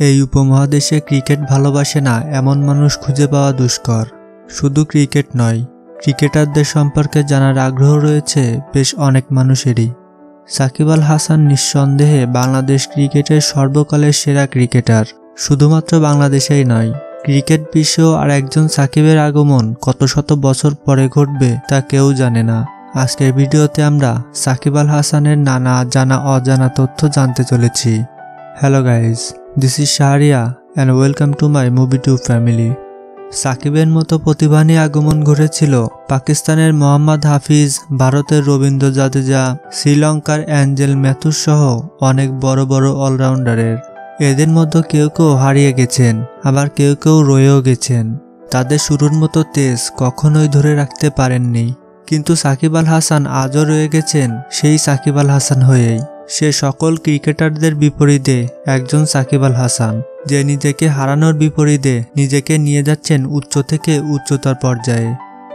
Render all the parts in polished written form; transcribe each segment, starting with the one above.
এই উপমহাদেশে ক্রিকেট ভালোবাসে না এমন মানুষ খুঁজে পাওয়া দুষ্কর। শুধু ক্রিকেট নয়, ক্রিকেটারদের সম্পর্কে জানার আগ্রহ রয়েছে বেশ অনেক মানুষেরই। সাকিব আল হাসান নিঃসন্দেহে বাংলাদেশ ক্রিকেটের সর্বকালের সেরা ক্রিকেটার। শুধুমাত্র বাংলাদেশেই নয়, ক্রিকেট বিশ্বেও আর একজন সাকিবের আগমন কত শত বছর পরে ঘটবে তা কেউ জানে না। আজকের ভিডিওতে আমরা সাকিব আল হাসানের নানা জানা অজানা তথ্য জানতে চলেছি। Hello guys, this is Shahria and welcome to my movie to family. সাকিবের মতো প্রতিভানী আগমন ঘটেছিল পাকিস্তানের মোহাম্মদ হাফিজ, ভারতের রবীন্দ্র জাদেজা, শ্রীলঙ্কার অ্যাঞ্জেল ম্যাথুস সহ অনেক বড় বড় অলরাউন্ডারের। এদের মধ্যে কেউ কেউ হারিয়ে গেছেন, আবার কেউ কেউ রয়েও গেছেন। তাদের শুরুর মতো তেজ কখনোই ধরে রাখতে পারেননি, কিন্তু সাকিব আল হাসান আজও রয়ে গেছেন সেই সাকিব আল হাসান হয়েই। সে সকল ক্রিকেটারদের বিপরীতে একজন সাকিব আল হাসান, যে নিজেকে হারানোর বিপরীতে নিজেকে নিয়ে যাচ্ছেন উচ্চ থেকে উচ্চতর পর্যায়ে।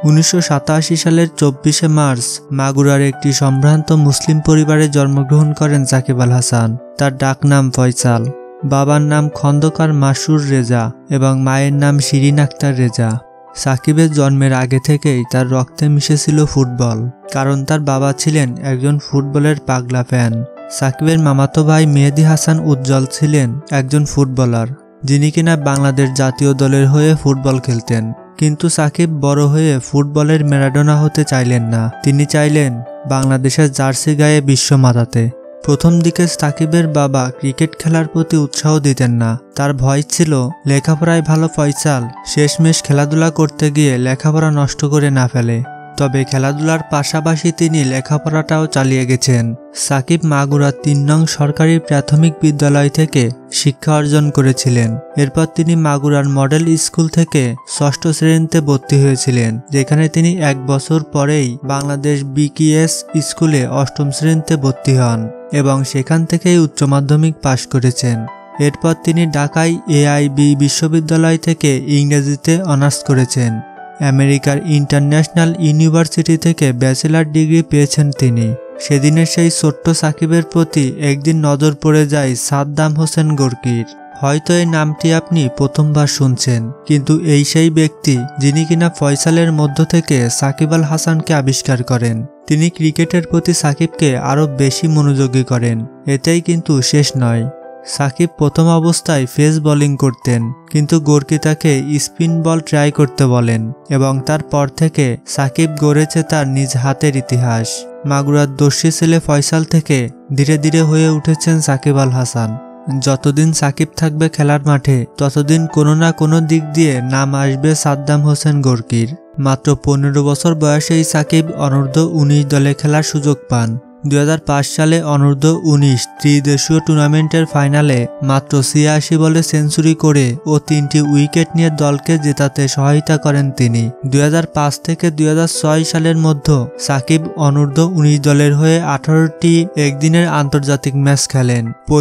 1987 সালের 24শে মার্চ মাগুরার একটি সম্ভ্রান্ত মুসলিম পরিবারে জন্মগ্রহণ করেন সাকিব আল হাসান। তার ডাকনাম ফয়সাল। বাবার নাম খন্দকার মাসুর রেজা এবং মায়ের নাম শিরিন আক্তার রেজা। সাকিবের জন্মের আগে থেকেই তার রক্তে মিশেছিল ফুটবল, কারণ তার বাবা ছিলেন একজন ফুটবলের পাগলা ফ্যান। সাকিবের মামাতো ভাই মেহেদী হাসান উজ্জ্বল ছিলেন একজন ফুটবলার, যিনি কিনা বাংলাদেশ জাতীয় দলের হয়ে ফুটবল খেলতেন। কিন্তু সাকিব বড় হয়ে ফুটবলের ম্যারাডোনা হতে চাইলেন না, তিনি চাইলেন বাংলাদেশের জার্সি গায়ে বিশ্ব মাতাতে। প্রথম দিকে সাকিবের বাবা ক্রিকেট খেলার প্রতি উৎসাহ দিতেন না, তার ভয় ছিল লেখাপড়ায় ভালো ফয়সাল শেষমেশ খেলাধুলা করতে গিয়ে লেখাপড়া নষ্ট করে না ফেলে। তবে খেলাধুলার পাশাপাশি তিনি লেখাপড়াটাও চালিয়ে গেছেন। সাকিব মাগুরা ৩ নং সরকারি প্রাথমিক বিদ্যালয় থেকে শিক্ষা অর্জন করেছিলেন। এরপর তিনি মাগুরার মডেল স্কুল থেকে ৬ষ্ঠ শ্রেণীতে ভর্তি হয়েছিলেন, যেখানে তিনি ১ বছর পরেই বাংলাদেশ বিকিএস স্কুলে ৮ম শ্রেণীতে ভর্তি হন এবং সেখান থেকেই উচ্চ মাধ্যমিক পাশ করেছেন। এরপর তিনি ঢাকায় এআইবি বিশ্ববিদ্যালয় থেকে ইংরেজিতে অনার্স করেছেন। আমেরিকার ইন্টারন্যাশনাল ইউনিভার্সিটি থেকে ব্যাচেলার ডিগ্রি পেয়েছেন তিনি। সেদিনের সেই ছোট্ট সাকিবের প্রতি একদিন নজর পড়ে যায় সাদ্দাম হোসেন গোর্কির। হয়তো এই নামটি আপনি প্রথমবার শুনছেন, কিন্তু এই সেই ব্যক্তি যিনি কিনা ফয়সালের মধ্য থেকে সাকিব আল হাসানকে আবিষ্কার করেন। তিনি ক্রিকেটের প্রতি সাকিবকে আরও বেশি মনোযোগী করেন। এতেই কিন্তু শেষ নয়। সাকিব প্রথম অবস্থায় পেস বোলিং করতেন, কিন্তু গোর্কি তাকে স্পিন বল ট্রাই করতে বলেন এবং তারপর থেকে সাকিব গড়েছে তার নিজ হাতের ইতিহাস। মাগুরার দস্যি ছেলে ফয়সাল থেকে ধীরে ধীরে হয়ে উঠেছেন সাকিব আল হাসান। যতদিন সাকিব থাকবে খেলার মাঠে, ততদিন কোনো না কোনো দিক দিয়ে নাম আসবে সাদ্দাম হোসেন গোর্কির। মাত্র ১৫ বছর বয়সেই সাকিব অনূর্ধ্ব-১৯ দলে খেলার সুযোগ পান। ২০০৫ সালে অনূর্ধ্ব-১৯ ত্রিদেশীয় টুর্নামেন্টের ফাইনালে মাত্র ৮৬ বলে সেঞ্চুরি করে ও ৩টি উইকেট নিয়ে দলকে জেতাতে সহায়তা করেন তিনি। ২০০৫ থেকে ২০০৬ সালের মধ্যে সাকিব অনূর্ধ্ব-১৯ দলের হয়ে ১৮টি একদিনের আন্তর্জাতিক ম্যাচ খেলেন।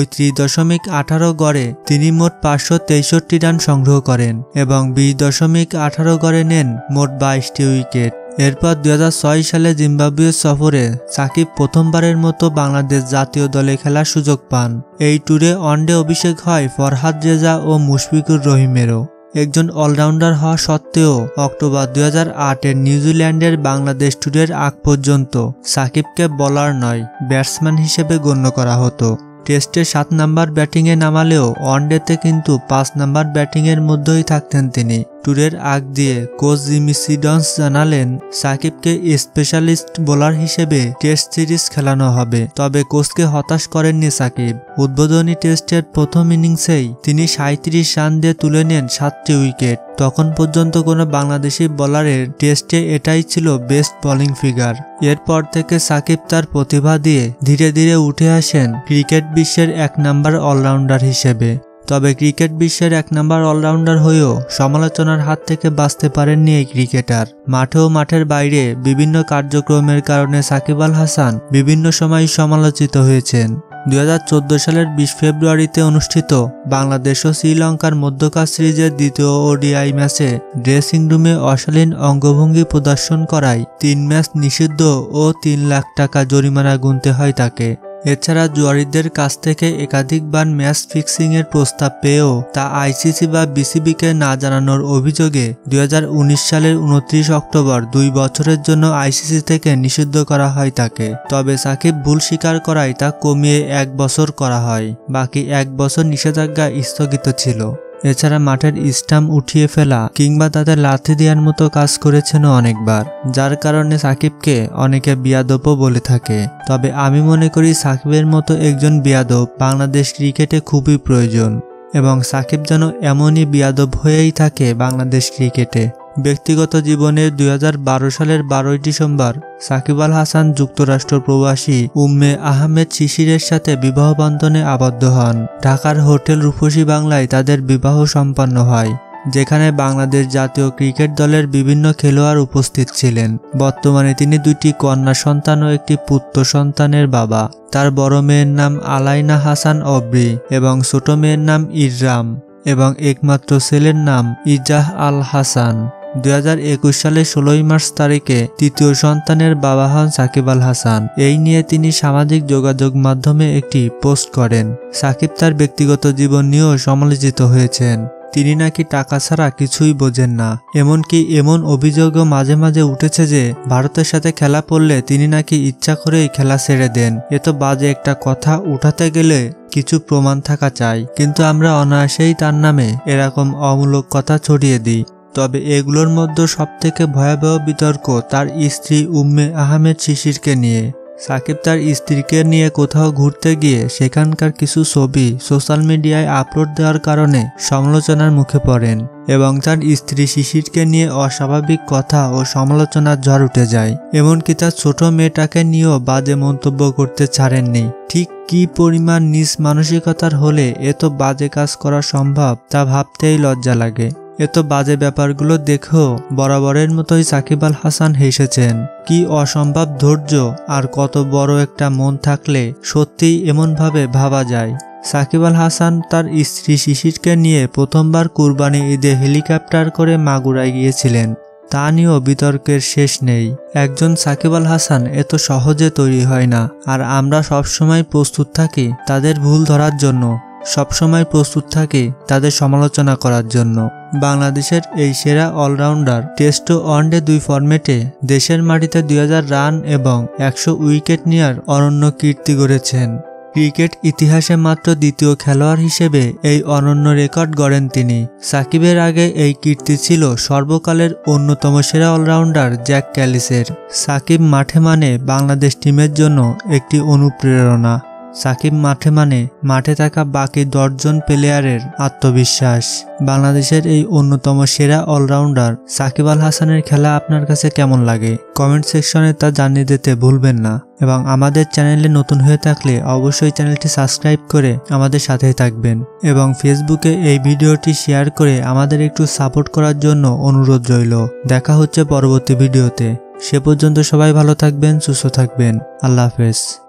৩৫.১৮ গড়ে তিনি মোট ৫৬৩ রান সংগ্রহ করেন এবং ২০.১৮ গড়ে নেন মোট ২২টি উইকেট। এরপর ২০০৬ সালে জিম্বাবুয়ে সফরে সাকিব প্রথমবারের মতো বাংলাদেশ জাতীয় দলে খেলার সুযোগ পান। এই ট্যুরে ওয়ানডে অভিষেক হয় ফরহাদ রেজা ও মুশফিকুর রহিমেরও। একজন অলরাউন্ডার হওয়া সত্ত্বেও অক্টোবর ২০০৮-এর নিউজিল্যান্ডের বাংলাদেশ ট্যুরের আগ পর্যন্ত সাকিবকে বোলার নয়, ব্যাটসম্যান হিসেবে গণ্য করা হতো। টেস্টে ৭ নাম্বার ব্যাটিংয়ে নামালেও ওয়ানডেতে কিন্তু ৫ নাম্বার ব্যাটিংয়ের মধ্যেই থাকতেন তিনি। ট্যুরের আগ দিয়ে কোচ জিমি সিডন্স জানালেন সাকিবকে স্পেশালিস্ট বোলার হিসেবে টেস্ট সিরিজ খেলানো হবে। তবে কোচকে হতাশ করেননি সাকিব। উদ্বোধনী টেস্টের প্রথম ইনিংসেই তিনি ৩৭ রান দিয়ে তুলে নেন ৭টি উইকেট। তখন পর্যন্ত কোনো বাংলাদেশি বোলারের টেস্টে এটাই ছিল বেস্ট বোলিং ফিগার। এরপর থেকে সাকিব তার প্রতিভা দিয়ে ধীরে ধীরে উঠে আসেন ক্রিকেট বিশ্বের ১ নাম্বার অলরাউন্ডার হিসেবে। তবে ক্রিকেট বিশ্বের ১ নাম্বার অলরাউন্ডার হয়েও সমালোচনার হাত থেকে বাঁচতে পারেননি এই ক্রিকেটার। মাঠে ও মাঠের বাইরে বিভিন্ন কার্যক্রমের কারণে সাকিব আল হাসান বিভিন্ন সময় সমালোচিত হয়েছেন। ২০১৪ সালের ২০ ফেব্রুয়ারিতে অনুষ্ঠিত বাংলাদেশ ও শ্রীলঙ্কার মধ্যকার সিরিজের দ্বিতীয় ওডিআই ম্যাচে ড্রেসিং রুমে অশালীন অঙ্গভঙ্গি প্রদর্শন করায় ৩ ম্যাচ নিষিদ্ধ ও ৩ লাখ টাকা জরিমানা গুনতে হয় তাকে। এছাড়া জুয়ারিদের কাছ থেকে একাধিকবার ম্যাচ ফিক্সিংয়ের প্রস্তাব পেয়েও তা আইসিসি বা বিসিবিকে না জানানোর অভিযোগে 2019 সালের 29 অক্টোবর 2 বছরের জন্য আইসিসি থেকে নিষিদ্ধ করা হয় তাকে। তবে সাকিব ভুল স্বীকার করায় তা কমিয়ে 1 বছর করা হয়। বাকি 1 বছর নিষেধাজ্ঞা স্থগিত ছিল। এছাড়া মাঠের স্টাম্প উঠিয়ে ফেলা কিংবা তাতে লাথি দেওয়ার মতো কাজ করেছেন অনেকবার, যার কারণে সাকিবকে অনেকে বিয়াদবও বলে থাকে। তবে আমি মনে করি সাকিবের মতো একজন বিয়াদব বাংলাদেশ ক্রিকেটে খুবই প্রয়োজন এবং সাকিব যেন এমনই বিয়াদব হয়েই থাকে বাংলাদেশ ক্রিকেটে। ব্যক্তিগত জীবনে 2012 সালের 12 ডিসেম্বর সাকিব আল হাসান যুক্তরাষ্ট্র প্রবাসী উম্মে আহমেদ শিশিরের সাথে বিবাহ বন্ধনে আবদ্ধ হন। ঢাকার হোটেল রূপসী বাংলায় তাদের বিবাহ সম্পন্ন হয়, যেখানে বাংলাদেশ জাতীয় ক্রিকেট দলের বিভিন্ন খেলোয়াড় উপস্থিত ছিলেন। বর্তমানে তিনি 2টি কন্যা সন্তান ও একটি পুত্র সন্তানের বাবা। তার বড় মেয়ের নাম আলাইনা হাসান অব্রি এবং ছোট মেয়ের নাম ইররাম এবং একমাত্র ছেলের নাম ইজাহ আল হাসান। 2021 সালের 16 মার্চ তারিখে তৃতীয় সন্তানের বাবা হন সাকিব আল হাসান। এই নিয়ে তিনি সামাজিক যোগাযোগ মাধ্যমে একটি পোস্ট করেন। সাকিব তার ব্যক্তিগত জীবন নিয়েও সমালোচিত হয়েছেন। তিনি নাকি টাকা ছাড়া কিছুই বোঝেন না। এমনকি এমন অভিযোগও মাঝে মাঝে উঠেছে যে ভারতের সাথে খেলা পড়লে তিনি নাকি ইচ্ছা করেই খেলা ছেড়ে দেন। এত বাজে একটা কথা উঠাতে গেলে কিছু প্রমাণ থাকা চাই, কিন্তু আমরা অনায়াসেই তার নামে এরকম অমূলক কথা ছড়িয়ে দিই। তবে এগুলোর মধ্যে সবথেকে ভয়াবহ বিতর্ক তার স্ত্রী উম্মে আহমেদ শিশিরকে নিয়ে। সাকিব তার স্ত্রীকে নিয়ে কোথাও ঘুরতে গিয়ে সেখানকার কিছু ছবি সোশ্যাল মিডিয়ায় আপলোড দেওয়ার কারণে সমালোচনার মুখে পড়েন এবং তার স্ত্রী শিশিরকে নিয়ে অস্বাভাবিক কথা ও সমালোচনার ঝড় উঠে যায়। এমনকি তার ছোট মেয়েটাকে নিয়েও বাজে মন্তব্য করতে ছাড়েননি। ঠিক কি পরিমাণ নিজ মানসিকতার হলে এত বাজে কাজ করা সম্ভব তা ভাবতেই লজ্জা লাগে। এত বাজে ব্যাপারগুলো দেখেও বরাবরের মতোই সাকিব আল হাসান হেসেছেন। কি অসম্ভব ধৈর্য আর কত বড় একটা মন থাকলে সত্যিই এমনভাবে ভাবা যায়। সাকিব আল হাসান তার স্ত্রী শিশিরকে নিয়ে প্রথমবার কুরবানি ঈদে হেলিকপ্টার করে মাগুরায় গিয়েছিলেন। তা নিয়েও বিতর্কের শেষ নেই। একজন সাকিব আল হাসান এত সহজে তৈরি হয় না, আর আমরা সবসময় প্রস্তুত থাকি তাদের ভুল ধরার জন্য, সবসময় প্রস্তুত থাকি তাদের সমালোচনা করার জন্য। বাংলাদেশের এই সেরা অলরাউন্ডার টেস্ট ও ওয়ানডে 2 ফরম্যাটে দেশের মাটিতে 2000 রান এবং 100 উইকেট নেওয়ার অনন্য কীর্তি গড়েছেন। ক্রিকেট ইতিহাসে মাত্র দ্বিতীয় খেলোয়াড় হিসেবে এই অনন্য রেকর্ড গড়েন তিনি। সাকিবের আগে এই কীর্তি ছিল সর্বকালের অন্যতম সেরা অলরাউন্ডার জ্যাক ক্যালিসের। সাকিব মাঠে মানে বাংলাদেশ টিমের জন্য একটি অনুপ্রেরণা। সাকিব মাঠে মানে মাঠে থাকা বাকি 10 জন প্লেয়ারের আত্মবিশ্বাস। বাংলাদেশের এই অন্যতম সেরা অলরাউন্ডার সাকিব আল হাসানের খেলা আপনার কাছে কেমন লাগে কমেন্ট সেকশনে তা জানিয়ে দিতে ভুলবেন না। এবং আমাদের চ্যানেলে নতুন হয়ে থাকলে অবশ্যই চ্যানেলটি সাবস্ক্রাইব করে আমাদের সাথেই থাকবেন এবং ফেসবুকে এই ভিডিওটি শেয়ার করে আমাদের একটু সাপোর্ট করার জন্য অনুরোধ রইল। দেখা হচ্ছে পরবর্তী ভিডিওতে। সে পর্যন্ত সবাই ভালো থাকবেন, সুস্থ থাকবেন। আল্লাহ হাফেজ।